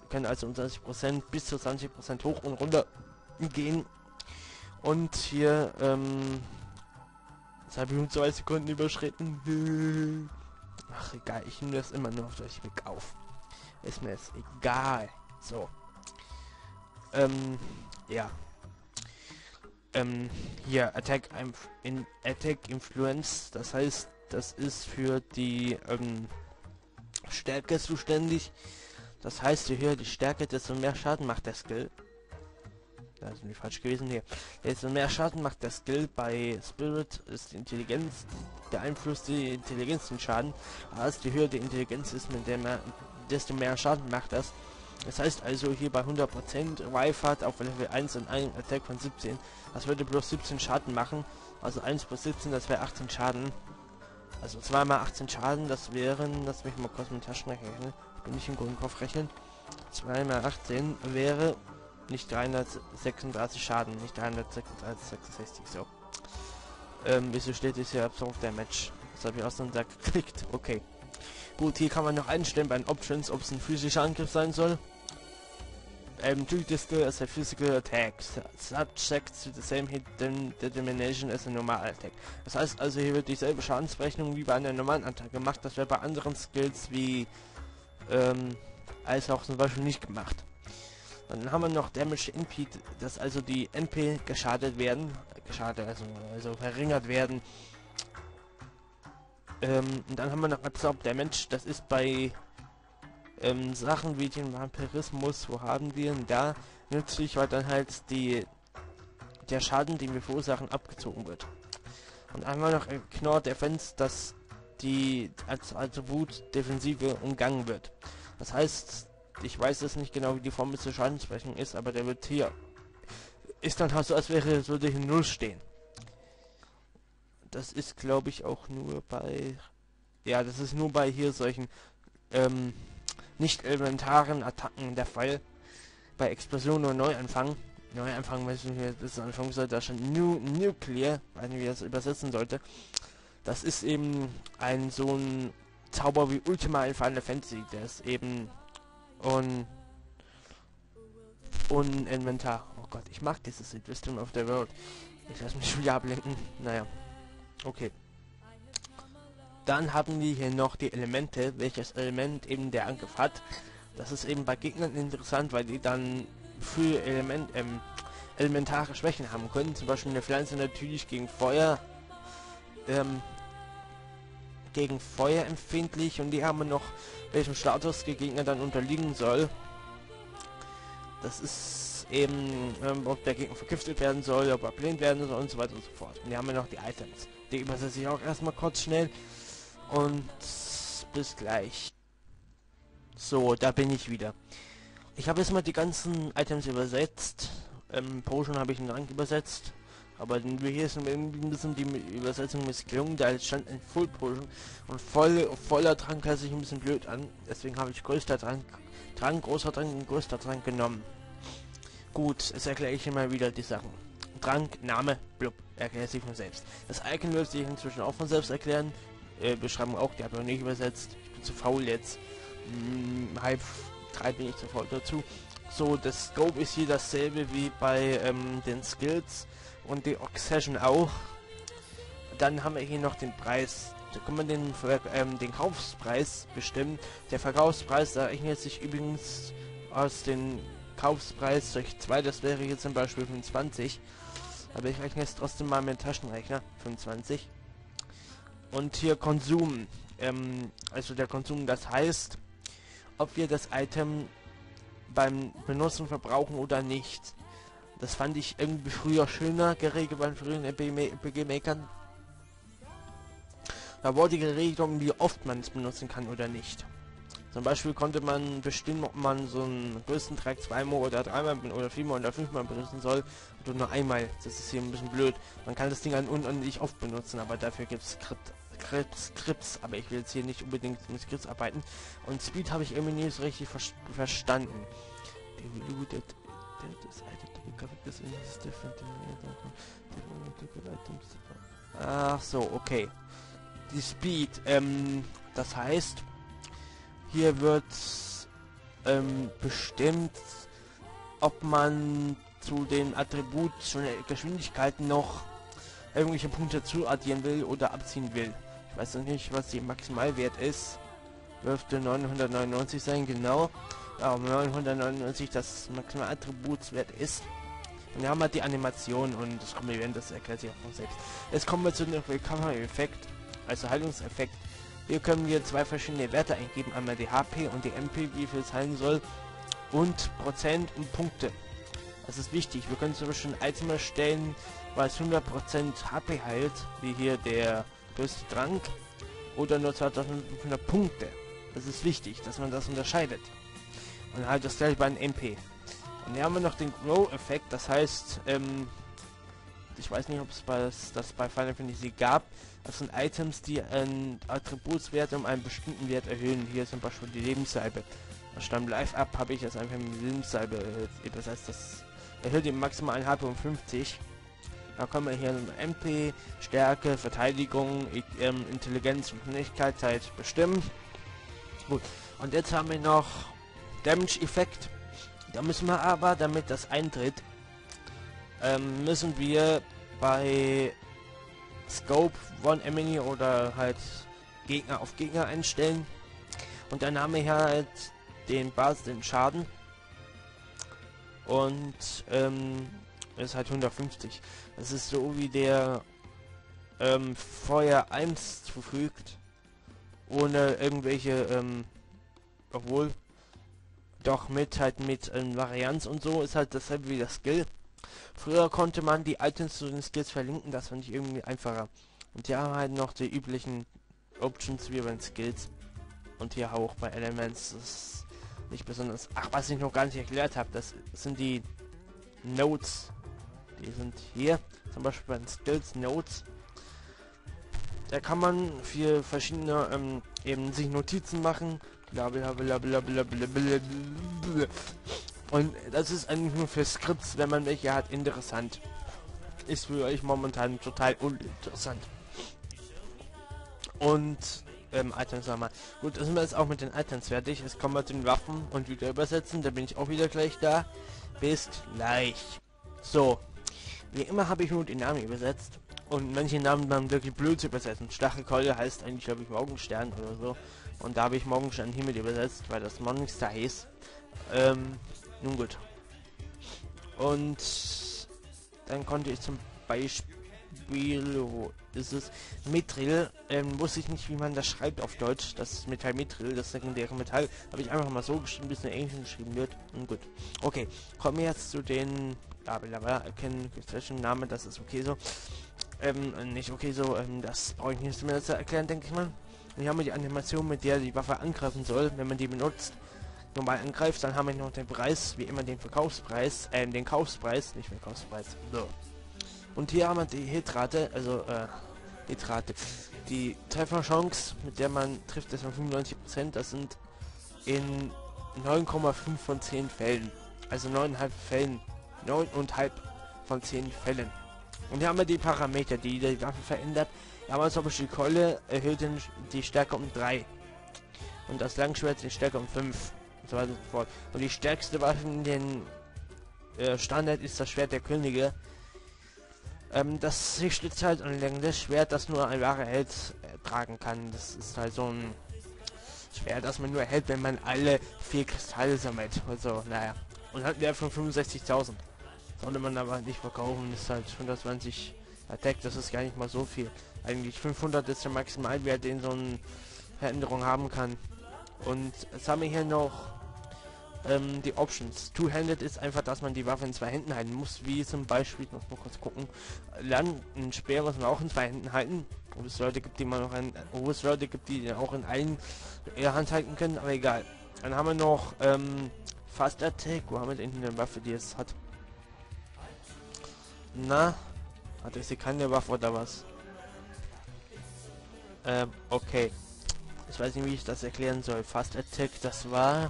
können also um 20% bis zu 20% hoch und runter gehen. Und hier, jetzt habe ich um 2 Sekunden überschritten. Ach egal, ich nehme das immer nur auf Durchweg auf. Ist mir jetzt egal. So. Ja. Hier Attack Influence, das heißt, das ist für die Stärke zuständig. Das heißt, je höher die Stärke, desto mehr Schaden macht der Skill. Da ist nicht falsch gewesen hier. Desto mehr Schaden macht der Skill. Bei Spirit ist die Intelligenz, der Einfluss die Intelligenz den Schaden. Also je höher die Intelligenz ist, mit der mehr, desto mehr Schaden macht das. Das heißt also hier bei 100% Rifat auf Level 1 und einem Attack von 17. Das würde bloß 17 Schaden machen. Also 1 plus 17, das wäre 18 Schaden. Also 2 mal 18 Schaden, das wären, lass mich mal kurz mit Taschenrechnen rechnen. Ich bin nicht im Grundkopf rechnen. 2 mal 18 wäre nicht 336 Schaden, nicht 366, so. Wieso steht es hier Absorb Damage? Das habe ich aus dem Sack geklickt. Okay. Gut, hier kann man noch einstellen bei den Options, ob es ein physischer Angriff sein soll. Treat the skill as a physical attack. Subject to the same hit determination as a normal attack. Das heißt also, hier wird dieselbe Schadensberechnung wie bei einer normalen Attacke gemacht. Das wäre bei anderen Skills wie als auch zum Beispiel nicht gemacht. Dann haben wir noch Damage Impede, dass also die NP geschadet werden, also verringert werden. Und dann haben wir noch Absorb Damage, das ist bei Sachen wie den Vampirismus, wo haben wir denn da nützlich, weil dann halt der Schaden, den wir verursachen, abgezogen wird. Und einmal noch Ignore Defense, dass die als Wut Defensive umgangen wird. Das heißt, ich weiß es nicht genau, wie die Formel zur Schadensberechnung ist, aber der wird hier ist dann halt so, als würde hier 0 stehen. Das ist, glaube ich, auch nur bei das ist nur bei hier solchen nicht elementaren Attacken der Fall. Bei Explosion oder Neuanfang, weiß ich nicht, das ist Anfang sollte da schon Nuclear, weiß nicht, wie das übersetzen sollte. Das ist eben so ein Zauber wie Ultima in Final Fantasy, der ist eben Inventar. Oh Gott, ich mag dieses Wisdom of the World. Ich lasse mich wieder ablenken. Naja. Okay. Dann haben wir hier noch die Elemente, welches Element eben der Angriff hat. Das ist eben bei Gegnern interessant, weil die dann für elementare Schwächen haben können. Zum Beispiel eine Pflanze natürlich gegen Feuer empfindlich, und die haben noch welchem Status der Gegner dann unterliegen soll. Das ist eben, ob der Gegner vergiftet werden soll, ob er blind werden soll und so weiter und so fort. Und die haben wir noch die Items. Die übersetze ich auch erstmal kurz schnell. Und bis gleich. So, da bin ich wieder. Ich habe jetzt mal die ganzen Items übersetzt. Potion habe ich einen Rang übersetzt. Aber hier ist ein bisschen die Übersetzung missgelungen. Da stand ein Full Potion. Und voller Trank hört sich ein bisschen blöd an. Deswegen habe ich größter Trank, großer Trank und größter Trank genommen. Gut, jetzt erkläre ich immer wieder die Sachen. Trank, Name, blub, erklärt sich von selbst. Das Icon wird sich inzwischen auch von selbst erklären. Beschreibung auch, die habe ich noch nicht übersetzt. Ich bin zu faul jetzt. 2:30 bin ich zu faul dazu. So, das Scope ist hier dasselbe wie bei den Skills und die Obsession auch. Dann haben wir hier noch den Preis. Da kann man den Kaufpreis bestimmen. Der Verkaufspreis errechnet sich übrigens aus dem Kaufpreis durch 2. Das wäre hier zum Beispiel 25. Aber ich rechne jetzt trotzdem mal mit Taschenrechner. 25. Und hier Konsum, also der Konsum, das heißt, ob wir das Item beim Benutzen verbrauchen oder nicht. Das fand ich irgendwie früher schöner geregelt bei den früheren RPG-Makern. Da wurde geregelt, wie oft man es benutzen kann oder nicht. Zum Beispiel konnte man bestimmen, ob man so einen größten Track 2-mal oder 3-mal oder 4-mal oder 5-mal benutzen soll oder nur einmal. Das ist hier ein bisschen blöd. Man kann das Ding unendlich oft benutzen, aber dafür gibt es Skripts, aber ich will jetzt hier nicht unbedingt mit Skripts arbeiten. Und Speed habe ich irgendwie nicht so richtig verstanden. Ach so, okay. Die Speed, das heißt, hier wird bestimmt, ob man zu den Attribut zu den Geschwindigkeiten noch irgendwelche Punkte zu addieren will oder abziehen will. Ich weiß noch nicht, was die Maximalwert ist. Dürfte 999 sein, genau. Aber 999 das Maximalattributswert ist. Und wir haben halt die Animation und das Kommen, das erklärt sich auch von selbst. Jetzt kommen wir zu dem Recovery-Effekt, also Heilungseffekt. Hier können wir zwei verschiedene Werte eingeben, einmal die HP und die MP, wie viel es heilen soll, und Prozent und Punkte. Das ist wichtig. Wir können zum Beispiel ein Item erstellen, weil es 100% HP heilt, wie hier der größte Trank, oder nur 2500 Punkte. Das ist wichtig, dass man das unterscheidet. Und halt das gleiche bei einem MP. Und hier haben wir noch den Grow-Effekt, das heißt, ich weiß nicht, ob es das bei Final Fantasy gab. Das sind Items, die einen Attributswert um einen bestimmten Wert erhöhen. Hier zum Beispiel die Lebenssalbe. Das stammt live ab, habe ich jetzt einfach mit Lebenssalbe erhöht. Das heißt, das erhöht den maximalen HP um 50. Da kommen wir hier MP, Stärke, Verteidigung, Intelligenz und Schnelligkeit bestimmen. Gut, und jetzt haben wir noch Damage-Effekt. Da müssen wir aber, damit das eintritt, müssen wir bei Scope One Enemy oder halt Gegner auf Gegner einstellen. Und dann haben wir hier halt den den Schaden. Und ist halt 150. Das ist so wie der Feuer 1 zufügt. Ohne irgendwelche, obwohl doch mit Varianz und so ist halt dasselbe wie das Skill. Früher konnte man die Items zu den Skills verlinken, das fand ich irgendwie einfacher. Und hier haben wir halt noch die üblichen Options wie bei den Skills. Und hier auch bei Elements, das ist nicht besonders. Ach, was ich noch gar nicht erklärt habe, das sind die Notes. Die sind hier, zum Beispiel bei den Skills Notes. Da kann man für verschiedene eben sich Notizen machen. Und das ist eigentlich nur für Skripts, wenn man welche hat, interessant. Ist für euch momentan total uninteressant. Und Items sagen wir. Gut, sind wir jetzt auch mit den Items fertig. Jetzt kommen wir zu den Waffen und wieder übersetzen. Da bin ich auch wieder gleich da. Bis gleich. So. Wie immer habe ich nur den Namen übersetzt. Und manche Namen dann wirklich blöd zu übersetzen. Stachelkeule heißt eigentlich, glaube ich, Morgenstern oder so. Und da habe ich Morgenstern hiermit übersetzt, weil das Morningstar hieß. Nun gut. Und dann konnte ich zum Beispiel, wo ist es? Mithril, wusste ich nicht, wie man das schreibt auf Deutsch. Das ist Metall Mithril, das sekundäre Metall. Habe ich einfach mal so geschrieben, bis in Englisch geschrieben wird. Und gut. Okay, kommen wir jetzt zu den erkennen zwischen Namen, das ist okay so. Nicht okay so, das brauche ich nicht mehr zu erklären, denke ich mal. Und hier haben wir die Animation, mit der die Waffe angreifen soll, wenn man die benutzt. Normal angreift, dann haben wir noch den Preis, wie immer den Verkaufspreis, den Kaufspreis, nicht Verkaufspreis. So. Und hier haben wir die Hitrate, also Hitrate. Die Trefferchance, mit der man trifft, ist von 95%, das sind in 9,5 von 10 Fällen. Also 9,5 Fällen. 9,5 von 10 Fällen. Und hier haben wir die Parameter, die die Waffe verändert. Hier haben wir zum Beispiel die Keule erhöht die Stärke um 3. Und das Langschwert die Stärke um 5. Und so weiter und so fort. Und die stärkste Waffe in den Standard ist das Schwert der Könige. Das sich stützt halt an das Schwert, das nur ein wahrer Held tragen kann. Das ist halt so ein Schwert, das man nur erhält, wenn man alle 4 Kristalle sammelt. Also, naja. Und hat der von 65.000. Sollte man aber nicht verkaufen, ist halt 120 Attack, das ist gar nicht mal so viel. Eigentlich 500 ist der Maximalwert, den so eine Veränderung haben kann. Und jetzt haben wir hier noch die Options. Two-Handed ist einfach, dass man die Waffe in 2 Händen halten muss, wie zum Beispiel, ich muss mal kurz gucken, ein Speer muss man auch in 2 Händen halten. Wo es Leute gibt, die man noch die auch in einen Hand halten können, aber egal. Dann haben wir noch Fast Attack, wo haben wir denn eine Waffe, die es hat? Na, hatte sie keine Waffe oder was? Okay. Ich weiß nicht, wie ich das erklären soll. Fast Attack, das war...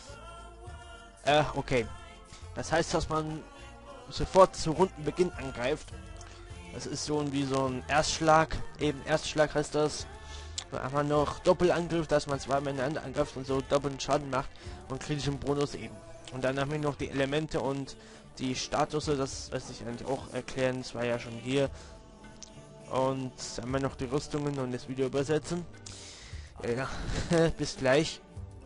okay. Das heißt, dass man sofort zu Rundenbeginn angreift. Das ist so wie so ein Erstschlag. Eben Erstschlag heißt das. Dann haben wir noch Doppelangriff, dass man zweimal ineinander angreift und so doppelten Schaden macht und kritischen Bonus eben. Und dann haben wir noch die Elemente und die Statusse, das lässt sich eigentlich auch erklären, das war ja schon hier. Und dann haben wir noch die Rüstungen und das Video übersetzen. Ja, bis gleich.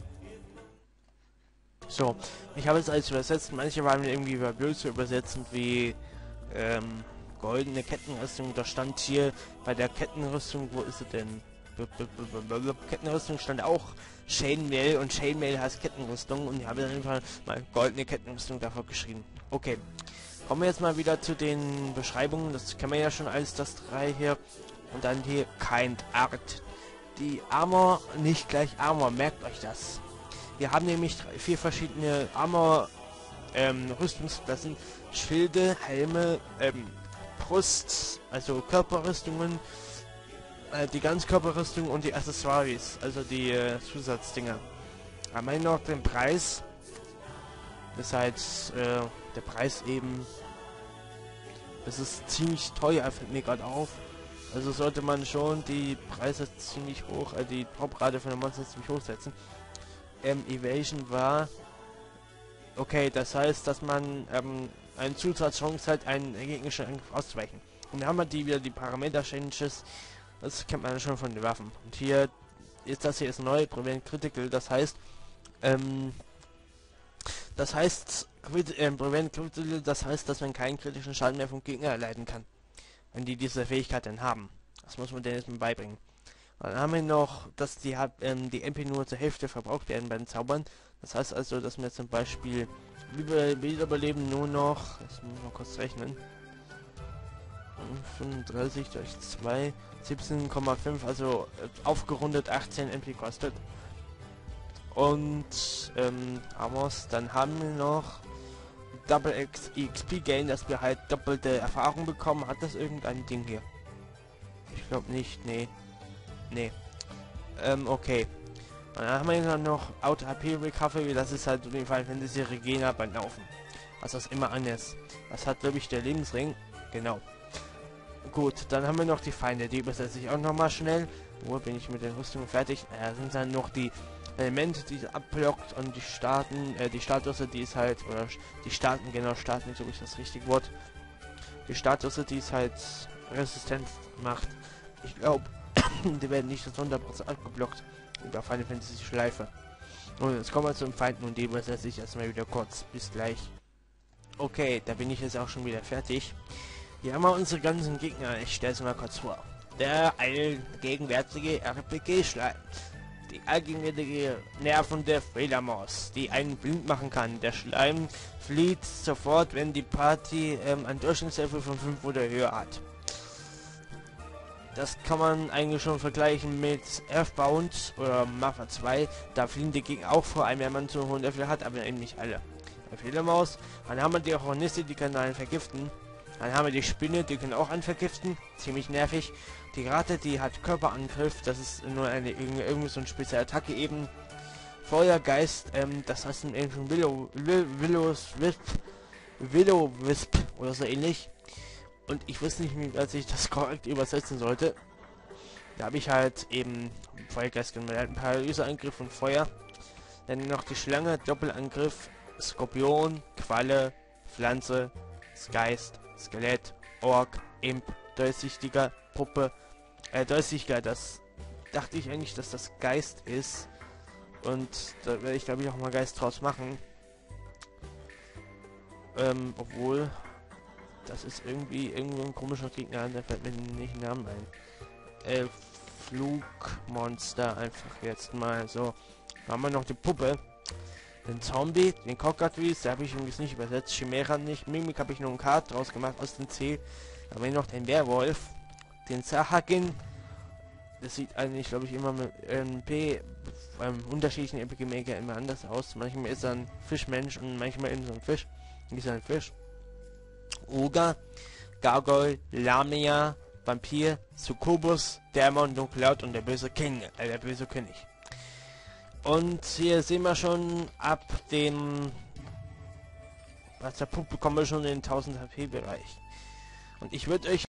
So, ich habe es alles übersetzt. Manche waren irgendwie blöd zu übersetzen, wie goldene Kettenrüstung. Da stand hier bei der Kettenrüstung, wo ist sie denn? Kettenrüstung stand auch Chainmail und Chainmail heißt Kettenrüstung und ich habe auf jeden Fall mal goldene Kettenrüstung davor geschrieben. Okay, kommen wir jetzt mal wieder zu den Beschreibungen. Das kennen wir ja schon alles, das 3 hier. Und dann hier Kind Art. Die Armor, nicht gleich Armor, merkt euch das. Wir haben nämlich 4 verschiedene Armor Rüstungsklassen, Schilde, Helme, Brust, also Körperrüstungen, die Ganzkörperrüstung und die Accessoires, also die Zusatzdinger. Haben wir noch den Preis. Das heißt, der Preis eben, das ist ziemlich teuer, fällt mir gerade auf. Also sollte man schon die Preise ziemlich hoch, die Droprate von den Monstern ziemlich hoch setzen. Evasion war okay, das heißt, dass man eine Zusatzchance hat, einen gegnerischen Angriff auszuweichen. Und dann haben wir wieder die Parameter-Changes, das kennt man schon von den Waffen. Und hier ist das hier ist neu, Prevent Critical, das heißt, Prevent Critical, das heißt, dass man keinen kritischen Schaden mehr vom Gegner erleiden kann, wenn die diese Fähigkeit dann haben. Das muss man denen jetzt mal beibringen. Dann haben wir noch, dass die MP nur zur Hälfte verbraucht werden bei den Zaubern. Das heißt also, dass wir zum Beispiel Wiederbeleben nur noch, jetzt muss ich mal kurz rechnen, 35 durch 2, 17,5, also aufgerundet 18 MP kostet. Und Amos, dann haben wir noch Double XP Gain, dass wir halt doppelte Erfahrung bekommen. Hat das irgendein Ding hier? Ich glaube nicht, nee. Okay. Und dann haben wir dann noch Auto HP Recovery, das ist halt in dem Fall, wenn sie Regena beim Laufen. Was das immer anders. Das hat, glaube ich, der Lebensring. Genau. Gut, dann haben wir noch die Feinde, die übersetze ich auch nochmal schnell. Wo bin ich mit den Rüstungen fertig? Sind dann noch die Elemente, die abblockt und die die Statusse, die ist halt, oder die Starten, genau, Starten, so ist das richtige Wort. Die Statusse, die es halt resistent macht. Ich glaube, die werden nicht zu 100% abgeblockt über Final Fantasy Schleife. Und jetzt kommen wir zum Feind und die übersetze ich erstmal wieder kurz. Bis gleich. Okay, da bin ich jetzt auch schon wieder fertig. Hier haben wir unsere ganzen Gegner. Ich stelle es mal kurz vor. Der allgegenwärtige RPG-Schleim. Die allgegenwärtige nervende Fledermaus, die einen blind machen kann. Der Schleim flieht sofort, wenn die Party ein Durchschnittslevel von 5 oder höher hat. Das kann man eigentlich schon vergleichen mit Earthbound oder Mafia 2. Da fliehen die Gegner auch vor einem, wenn man zu hohen Level hat, aber eben nicht alle. Der Fledermaus. Dann haben wir die Hornisse, die können einen vergiften. Dann haben wir die Spinne, die können auch einen vergiften. Ziemlich nervig. Die Ratte, die hat Körperangriff. Das ist nur eine irgendwie so eine spezielle Attacke eben. Feuergeist, das heißt eben schon Willow-Wisp oder so ähnlich. Und ich wusste nicht, wie ich das korrekt übersetzen sollte. Da habe ich halt eben Feuergeist genommen. Ein Paralyseangriff und Feuer. Dann noch die Schlange, Doppelangriff, Skorpion, Qualle, Pflanze, Geist, Skelett, Ork, Imp, durchsichtiger, Puppe. Durchsichtiger, das dachte ich eigentlich, dass das Geist ist. Und da werde ich, glaube ich, auch mal Geist draus machen. Obwohl... Das ist irgendwie ein komischer Gegner, der fällt mir nicht den Namen ein. Flugmonster einfach jetzt mal so. Da haben wir noch die Puppe. Den Zombie, den Cockatrice, der habe ich übrigens nicht übersetzt. Chimera nicht. Mimik habe ich nur ein K draus gemacht aus dem C. Da haben wir noch den Werwolf. Den Sahagin. Das sieht eigentlich, glaube ich, immer mit unterschiedlichen Epic-Maker immer anders aus. Manchmal ist er ein Fischmensch und manchmal eben so ein Fisch. Nicht so ein Fisch. Oger, Gargoyle, Lamia, Vampir, Succubus, Dämon, Dunkelhaut und der böse King, der böse König. Und hier sehen wir schon ab dem der Puppe kommen wir schon in den 1000 HP Bereich. Und ich würde euch